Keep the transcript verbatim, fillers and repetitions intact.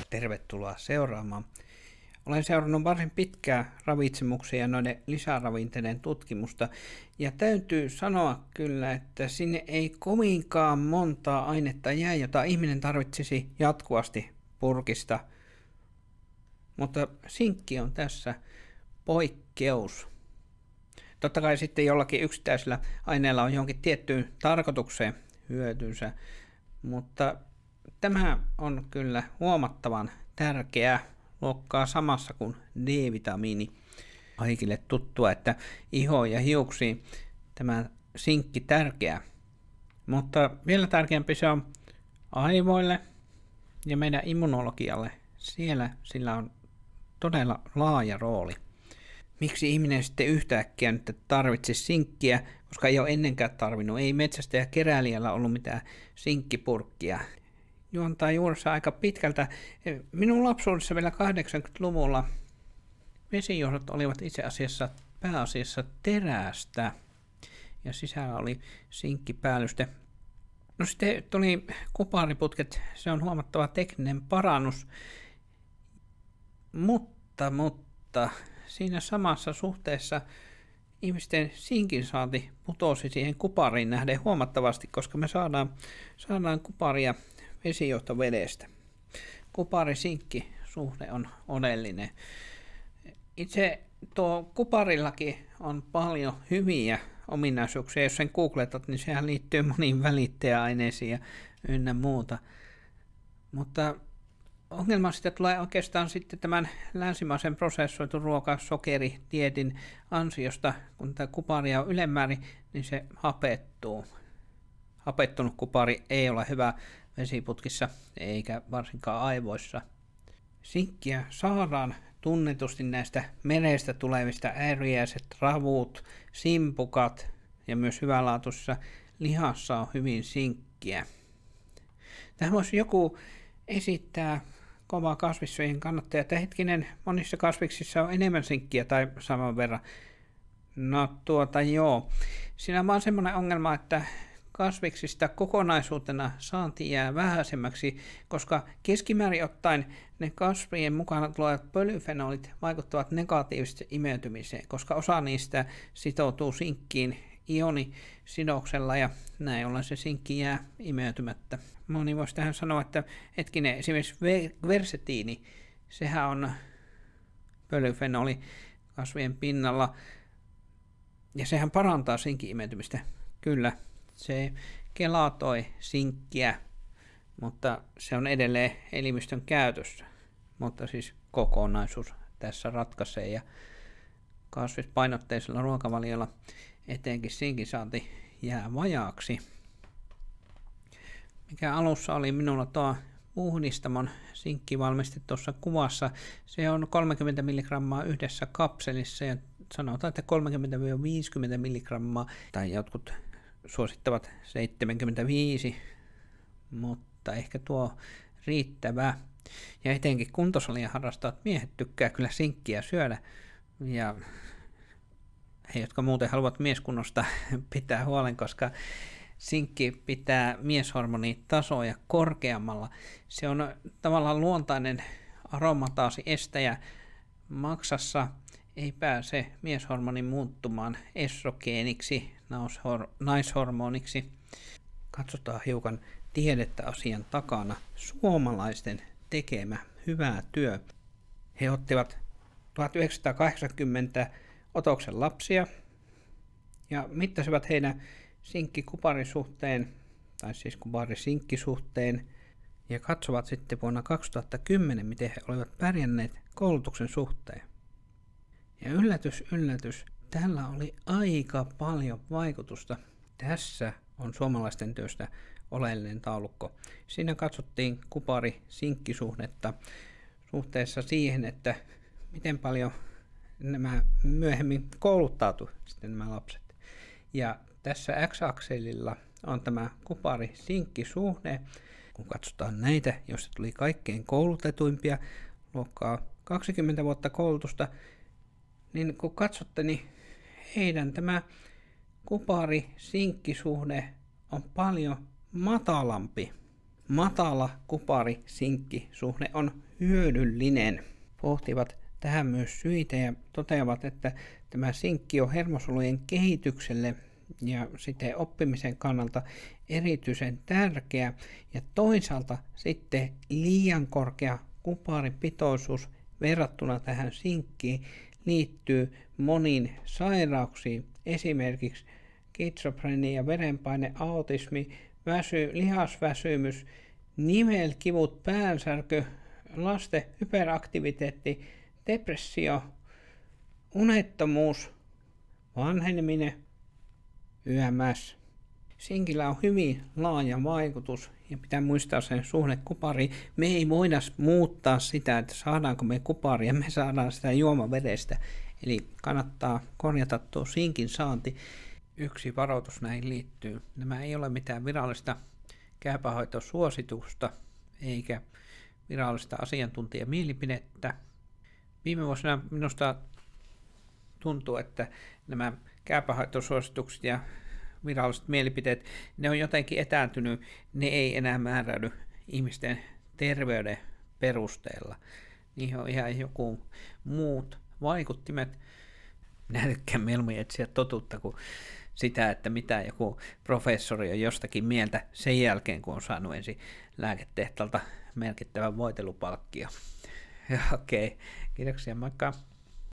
tervetuloa seuraamaan. Olen seurannut varsin pitkää ravitsemuksen ja noiden lisäravinteiden tutkimusta, ja täytyy sanoa kyllä, että sinne ei kovinkaan montaa ainetta jää, jota ihminen tarvitsisi jatkuvasti purkista. Mutta sinkki on tässä poikkeus. Totta kai sitten jollakin yksittäisellä aineella on johonkin tiettyyn tarkoitukseen hyötynsä, mutta tämä on kyllä huomattavan tärkeä luokkaa samassa kuin D-vitamiini. Kaikille tuttua, että iho ja hiuksiin tämä sinkki tärkeä, mutta vielä tärkeämpi se on aivoille ja meidän immunologialle. Siellä sillä on todella laaja rooli. Miksi ihminen sitten yhtäkkiä nyt tarvitsisi sinkkiä, koska ei ole ennenkään tarvinnut. Ei metsästä ja keräilijällä ollut mitään sinkkipurkkia. Juontaa juuressa aika pitkältä. Minun lapsuudessa vielä kahdeksankymmentäluvulla vesijohdot olivat itse asiassa pääasiassa terästä ja sisällä oli sinkkipäällyste. No sitten tuli kupariputket, se on huomattava tekninen parannus, mutta, mutta siinä samassa suhteessa ihmisten sinkin saanti putosi siihen kupariin nähden huomattavasti, koska me saadaan, saadaan kuparia vesijohtovedestä. Kupari-sinkki suhde on oleellinen. Itse tuo kuparillakin on paljon hyviä ominaisuuksia. Jos sen googletat, niin sehän liittyy moniin välittäjäaineisiin ja ynnä muuta. Mutta ongelma sitten tulee oikeastaan sitten tämän länsimaisen prosessoitun ruokasokeritietin ansiosta, kun tämä kuparia on ylemmäärin, niin se hapettuu. Hapettunut kupari ei ole hyvä vesiputkissa eikä varsinkaan aivoissa. Sinkkiä saadaan tunnetusti näistä merestä tulevista ääriäiset, ravut, simpukat ja myös hyvälaatuisessa lihassa on hyvin sinkkiä. Tähän voisi joku esittää kova kasvissyöjien kannattaja, että hetkinen, monissa kasviksissa on enemmän sinkkiä tai saman verran. No tuota joo, siinä on vaan semmoinen ongelma, että kasviksista kokonaisuutena saanti jää vähäisemmäksi, koska keskimäärin ottaen ne kasvien mukana tulevat polyfenolit vaikuttavat negatiivisesti imeytymiseen, koska osa niistä sitoutuu sinkkiin ionisidoksella ja näin ollen se sinkki jää imeytymättä. Moni voisi tähän sanoa, että hetkinen, esimerkiksi kversetiini, sehän on polyfenoli kasvien pinnalla ja sehän parantaa sinkin imeytymistä. Kyllä. Se kelatoi sinkkiä, mutta se on edelleen elimistön käytössä. Mutta siis kokonaisuus tässä ratkaisee ja kasvispainotteisella ruokavaliolla etenkin sinkin saanti jää vajaaksi. Mikä alussa oli minulla tuo puhdistamon sinkkivalmiste tuossa kuvassa, se on kolmekymmentä milligrammaa yhdessä kapselissa ja sanotaan, että kolmekymmentä viisikymmentä milligrammaa tai jotkut suosittavat seitsemänkymmentäviisi, mutta ehkä tuo riittävä. Ja etenkin kuntosalia harrastavat miehet tykkää kyllä sinkkiä syödä. Ja he, jotka muuten haluavat mieskunnosta pitää huolen, koska sinkki pitää mieshormonitasoja korkeammalla. Se on tavallaan luontainen aromataasi estäjä. Maksassa ei pääse mieshormoni muuttumaan estrogeeniksi, naishormoniksi. Katsotaan hiukan tiedettä asian takana. Suomalaisten tekemä hyvä työ. He ottivat tuhatyhdeksänsataakahdeksankymmentä otoksen lapsia ja mittasivat heidän sinkkikuparisuhteen, tai siis kuparisinkkisuhteen, ja katsovat sitten vuonna kaksituhattakymmenen, miten he olivat pärjänneet koulutuksen suhteen. Ja yllätys, yllätys, tällä oli aika paljon vaikutusta. Tässä on suomalaisten työstä oleellinen taulukko. Siinä katsottiin kupari-sinkkisuhdetta suhteessa siihen, että miten paljon nämä myöhemmin kouluttautu sitten nämä lapset. Ja tässä X-akselilla on tämä kupari-sinkkisuhde. Kun katsotaan näitä, joista tuli kaikkein koulutetuimpia, luokkaa kaksikymmentä vuotta koulutusta, niin kun katsotte, niin heidän tämä kupari-sinkkisuhde on paljon matalampi. matala kupari-sinkki-suhde on hyödyllinen. Pohtivat tähän myös syitä ja toteavat, että tämä sinkki on hermosolujen kehitykselle ja sitten oppimisen kannalta erityisen tärkeä. Ja toisaalta sitten liian korkea kuparipitoisuus verrattuna tähän sinkkiin liittyy moniin sairauksiin, esimerkiksi skitsofrenia, verenpaine, autismi, väsy, lihasväsymys, nivelkivut, päänsärky, lasten hyperaktiviteetti, depressio, unettomuus, vanheneminen, Y M S. Sinkillä on hyvin laaja vaikutus ja pitää muistaa sen suhde kupariin. Me ei voida muuttaa sitä, että saadaanko me kuparia, me saadaan sitä juomavedestä. Eli kannattaa korjata tuo sinkin saanti. Yksi varoitus näihin liittyy. Nämä ei ole mitään virallista käypähoitosuositusta eikä virallista asiantuntijamielipidettä. Viime vuosina minusta tuntuu, että nämä käypähoitosuositukset ja viralliset mielipiteet, ne on jotenkin etääntynyt, ne ei enää määräydy ihmisten terveyden perusteella. Niihin on ihan joku muut vaikuttimet. Minä tykkään mieluummin etsiä totuutta kuin sitä, että mitä joku professori on jostakin mieltä sen jälkeen, kun on saanut ensin lääketehtaalta merkittävän voitelupalkkia. Okei, kiitoksia, moikka!